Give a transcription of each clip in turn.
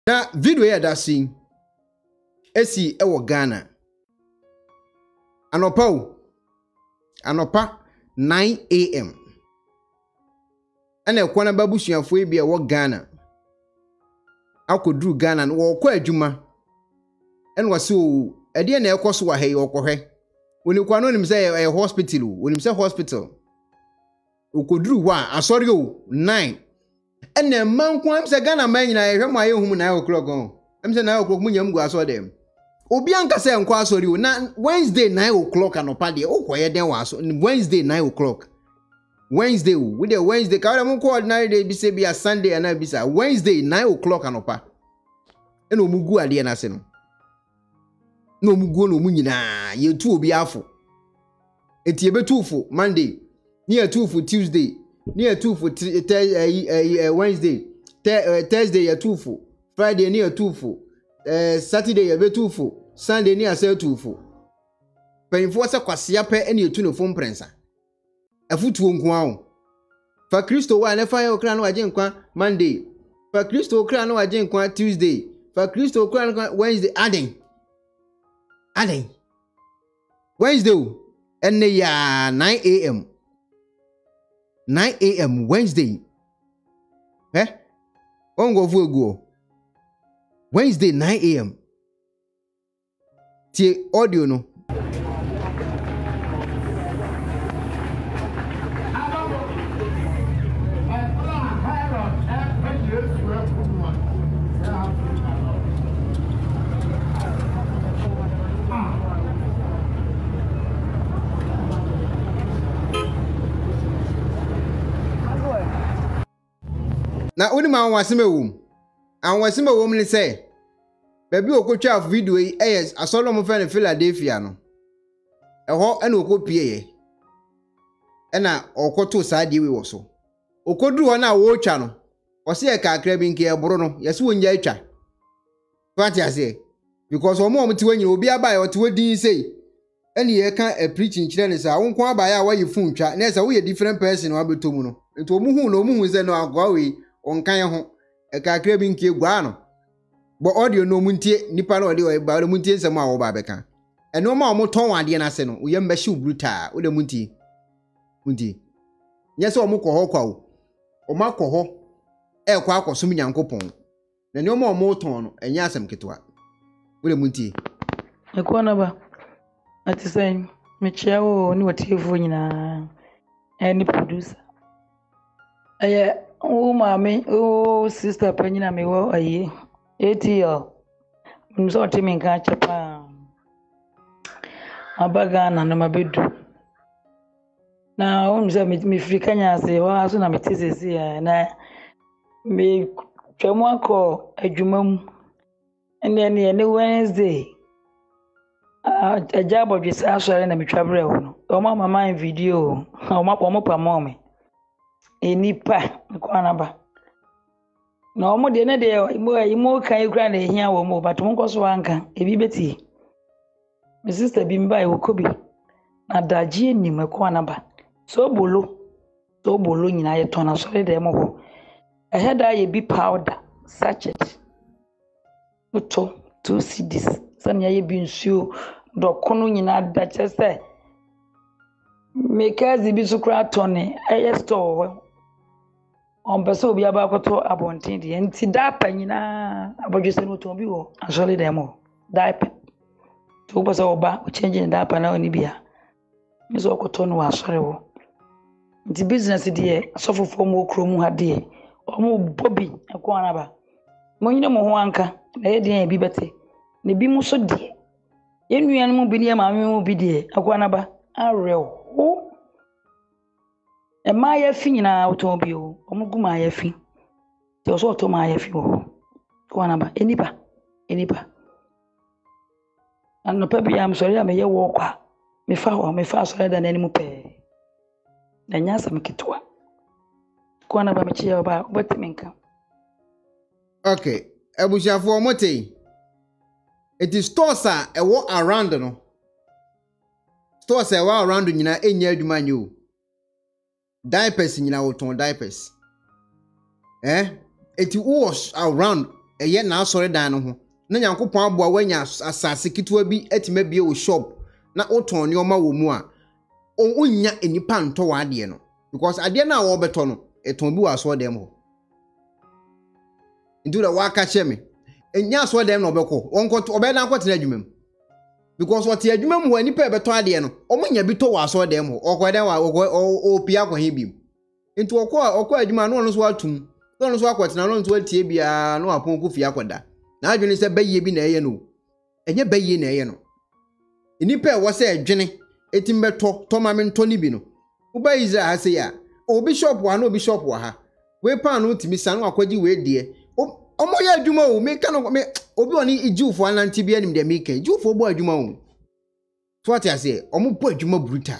Na video ya da sin esi ewo Ghana. Anopa 9 AM. Ana Ekwanaba busuafo e bia wo Ghana. Akoduru Ghana no wo kwa adwuma. En wase o ede na ekoso wa he okohwe. Oni kwa no nim say hospital o, oni say hospital. Okoduru wa asori o 9. Ene mankwa am say Ghana man nyina ehwe mo aye hum 9 o'clock on. Am say 9 o'clock munyam gu aso dem. Obi anka say nkwa asori o na Wednesday 9 o'clock anopa de okoye den wa aso. Wednesday 9 o'clock. Wednesday we dey Wednesday ka dem ko ordinary day bi say be Sunday and bi say Wednesday 9 o'clock anopa. Ene omugu ade na se no. No mugu no munyina ye tu obi afo. Eti ebe tu fo Monday, near two for Tuesday, near two for Wednesday, Thursday ya two for, Friday near two for, Saturday ya be two for, Sunday near say two for. Painful sa kwasia pe ene etu no phone prensa. Afutu nko awo. Fa Kristo wa na fa ya okra no agye nkwa Monday. Fa Kristo okra no agye nkwa Tuesday. Fa Kristo okra no Wednesday aden. Wednesday ene ya 9 AM. 9 AM Wednesday. Ongo vugo. Wednesday 9 AM. Tie audio no. Na uni ma wasime wom. An wasime wom ni say. Baby okotwa video yi yes asolo mo fe Philadelphia no. Eho ena okopie ye. Ena okoto saade we wo so. Okoduru ho na wo twa no. Ose ye kakra bi nke eboro no. Yesi wonya atwa. Fati ase. Because omo ti wanyi obi aba ye ote din say. Eni ye kan preaching kire ne say wonko aba ye awaye fun twa. Na say wo ye different person wa betomu no. Enti omu hu say no agwa we onkan ho ekakra bi nke gwa no bo audio no muntie nipa no de ba muntie nsem a wo ba beka eno ma o ton wade na se no wo yem behye bruta wo de muntie nyese o mo koho kwa wo o ma koho kwa akosom nyankopon na ne o ma o mo ton no enya asem ketwa wo de muntie ekuonaba ati sen me chiawo ni watifo nyina any producer Maame, sister Penina me wo aye. 8 years. Mso timi nka chapa. Abaga na na mabedu. Na mse me frikanya ase wa aso na metesesi ya na me twemu akọ adwumam. Ene Wednesday. Ajabo dwesa asore na metwabre ho no. O mama video. O ma pa mama. Enipa nkwanaba na omo de ne de imo kan ikura na ehia wo mo but mo nkoso anka ebi beti my sister bi mba e wokobi na daji enim nkwanaba so bolo nyina ye tona so de mo ho eheda ye bi powder sachet uto 2 cds sanya ye bi nsuo dokono nyina da chese mekazi bi sukra tone eye store on person obi abakoto abontin de enti dapa nyina abodwese no to bi wo asole dem ho dapa to bo so oba o change dapa na oni bia mizo okoto no asore wo enti business de asofofo mo kromu ha de omo bobi ekuonaba mo nyine mo ho anka na ye de bi bete ne bi mu so de yenuan mu bi ne maame mu bi de ekuonaba arewo ma ya fi nyina otobi o omugu ma ya fi te oso to ma ya fi o Ekuonaba enipa anno pa bia am sorry am ye wo kwa me fa sorry da nani mu pe na nyasa mekitwa Ekuonaba me chia ba obetimi nka. Okay abushafo omote it is stores a wo around no stores a wo around nyina enya adwuma nyo diapers nyina woton diapers it was around eye na asore dan no ho na Nyankopon aboa wanya asase kitwa bi etime bie wo shop na oton ne oma wo mu a onya enipa nto wa ade no because ade na wo beto no eton bi wa so dem ho ndura wa ka cheme enya so dem no obekọ wonko obedan kwotena adwumam because what the adwumam ho enipa beto ade no omunya bi to wa so dem ho okwadan wa opia kwa he bi nti okọ adwuma no so atum no so akwotena no so atie bia no apon ku fie akoda na adwene se baye bi na eye no enye baye na eye no enipa wo se adwene etimbeto to ma mento ni bi no uba Israel ha se ya o bishop wa no bishop wa ha we pan no timi san akwagi we de omo ya adwuma o me ka no me obi oni ijufo ananti bia nim de me ka ijufo bo adwuma o so ati ase omo bo adwuma brutal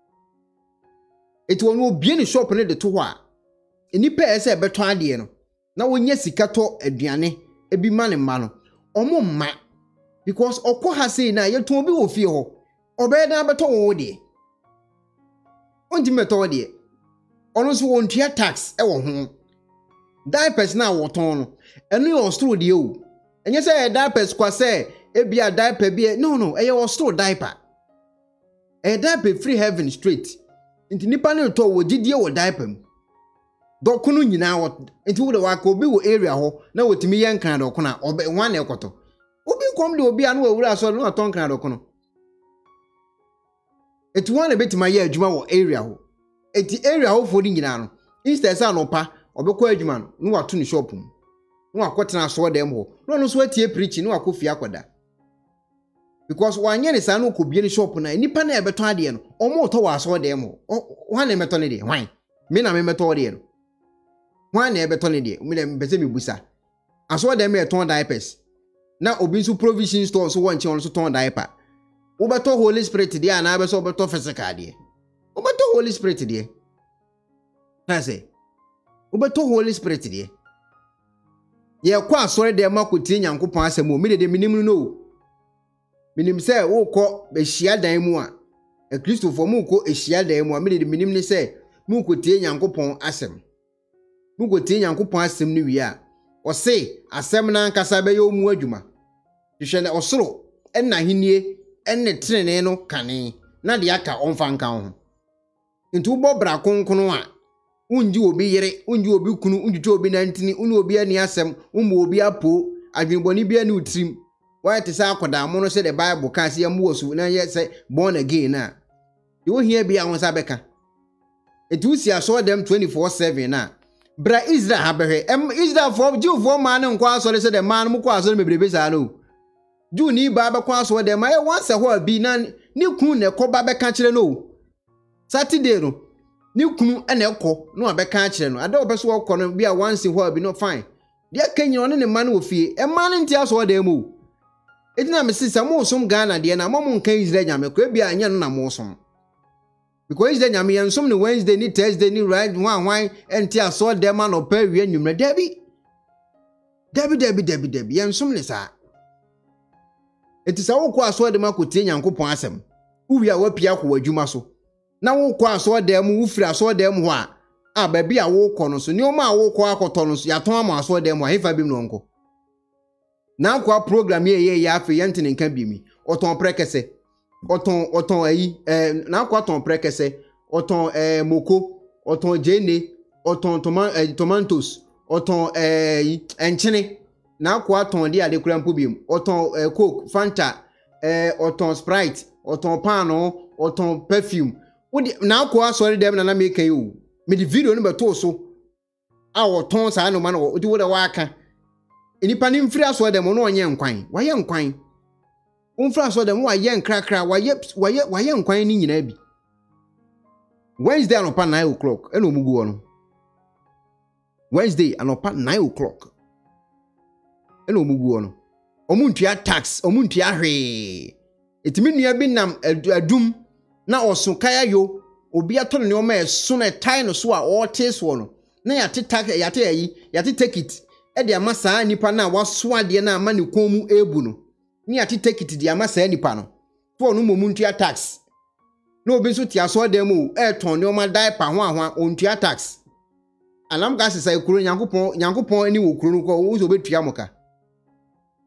eti wonu obie ni shop ne de to ho a enipa ese beto ade no na wonya sika to aduane ebi ma ne ma no omo ma because okọ ha sei na ye ton bi wo fie ho obedan beto wo de onti meto de ono so wontua tax e wo ho diapers na wo ton no enu yo store de o enye say diapers kwa say ebia diaper bi no eye wo store diaper diaper free heaven straight nti nipa ne to wo gidie wo diaper mu Dokono nyina wo nti wo de wa ka obi wo area ho na wotimi ye nkan Dokono a obe wan na ekoto obi kom de obi anu awura so no ton kan Dokono eti wan na betima ye adwuma wo area ho eti area ho fo di nyina no instead sa no pa obekọ adwuma no watu ni shop mu no akotena so dem ho no so atie preach no akofia akoda because wanye ne sa no kobie ni shop na nipa na ebeto ade no omo to wa so dem ho wan na meto ne de wan me na me meto de no wan na ebeto ne de me bese me busa aso dem e ton diapers na obi nso provision store so wanche on so ton diaper ubeto Holy Spirit de ana abeso ubeto physical de ubeto Holy Spirit de na say ubeto Holy Spirit de ye kwa asore de makotie Nyankopon asem o me de minim no minim se wo kọ behia dan mu a Kristofo mu kọ ehia dan mu a me de minim ne se mu kotie Nyankopon asem mu kotie Nyankopon asem ne wi a o se asem na nkasa be yo mu adwuma hwehwe ne osoro enna henie enne trenene no kane na de aka onfa nka ho nti wo bra konkono a unji obi yere unji obi kunu unji obi nantini unu obi ani asem umu obi apo adwenboni bia ni utrim why te sa akoda mo no se the Bible kan se yam wosu na ye se born again na you hear bia won sa beka etu si aso dem 24/7 na bra Israel habehwe Israel for Jew for man nkwa aso se the man mu kwa aso mebrebe sa no Jew ni ba be kwa aso dem e once ho bi na ni kun ne ko ba be ka kire no Saturday no ni kunu ene ekọ no abeka akire no ada obeso okọ no bia once ho bi no fine de akanyi one ne man wo fie e man nti aso dem o etina me sisa mo som Ghana de na mo nka Israel nyame ko bia anya no na mo som because Israel nyame yensom ne Wednesday ni Thursday ni right hwan enti aso dem no pa wi anwumre debi yensom ne sa etisa wo ko aso dem akotie Nyankopon asem uwi a wapia ko wadwuma so na wo kwa aso dem wo firi aso dem ho a ba bia wo kọ no so ni o ma wo kọ akoto no so ya ton ama aso dem ho hefa bim no nko na kwa program ye ya afi yentene nka bimi oton prekese oton ayi na kwa ton prekese oton moko oton jene oton tomatoes oton enchene na kwa ton dia de kura mpo bim oton coke fanta oton sprite oton pano oton perfume na kwa sorry dem na make you me the video no beto so a oton sa no man o di wo da waka enipa ni mfiri aso dem no onye nkwan waye nkwan umfiri aso dem waye nkrakra waye nkwan ni nyina bi Wednesday anopa 9 o'clock eno mugu no Wednesday anopa 9 o'clock eno mugu no omuntua tax omuntua hwe etimi nua bi nam adum na osun kaya yo obi ato ne o ma esun e tai no so a o teso no na yate tax yate take it e de amasa nipa na waso ade na ama ne komu ebu no ni yate take it de amasa nipa no for no momuntua tax na obi so ti aso dem o e ton ne o ma diaper ho ontua tax anam ga sesa ekuru Nyankopon ani wo kuru no ko wo so betua moka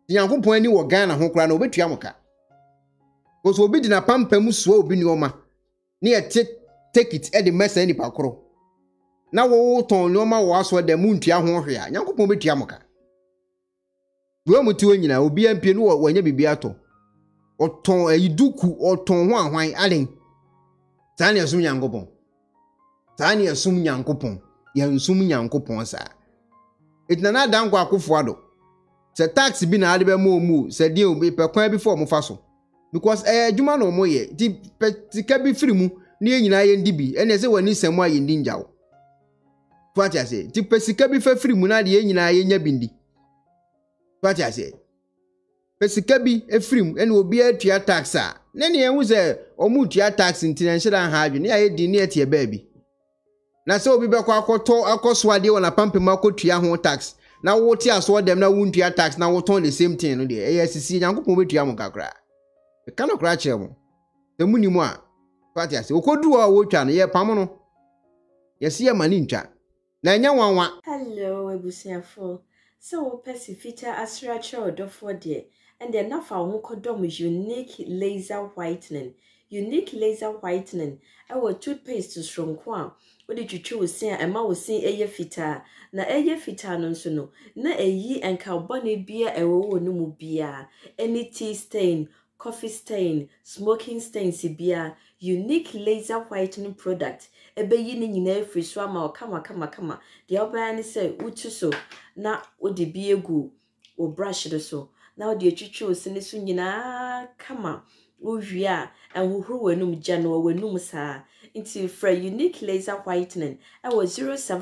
Nyankopon ani wo Ghana ho kra na obetua moka. Because obi di na pampam so obi ni oma. Na ye take it e de mesa ni pakoro. Na wo ton no ma wo aso de muntua ho hwe a Nyankopon betua moka. Wo mutu nyina obi ampie no wanya bibi ato. Oton ayiduku oton ho ahwan alen. Tani asum Nyankopon. Tani asum Nyankopon. Ya nsum Nyankopon sa. Etna dan kwa Akufo ado. Se tax bi na ade be mu se die obi pe kwan bi for mo fa so. Because adwuma no mo ye ti sika bi firi mu na ye nyina ye ndi bi ene se wani semu aye ndi njawo. Twati ase ti pe sika bi fa firi mu na de ye nyina ye nya bi ndi. Twati ase pe sika bi efiri mu ene obi atua tax a ne ne hu se omu tua tax ntina nhira ha adwe ne ye di ne etie ba bi. Na se obi be kwa akoso ade wona pampem akotua ho tax. Na wo ti aso dem na wuntua tax na wo ton the same thing no de sisi Nyankopon betua mo kakra. E kana kra kire mo. E muni mu a party ase okodu a wo twa no ye pam no. Yesi ye mani ntwa. Na enya wanwa. Hello ebusiafo. So pesifita asracha Odifour de and the nafa ho kodom unique laser whitening. Unique laser whitening. Our toothpaste strong kwa. Odi twitwi osin ema osin eye fita na eye fita no nso no na eyi enka bone bia ewo no mu bia any tea stain, coffee stain, smoking stain si bia unique laser whitening product ebeyi ni nyina efri so ama kama de oba ni say utu so na odi bi egu o brush do so na odi twitwi osin so nyina kama Uvia and who wenum jano wenum sa into for unique laser whitening. I was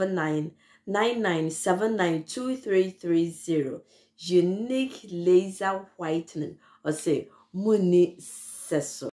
07999792330. Unique laser whitening or say Muni Seso.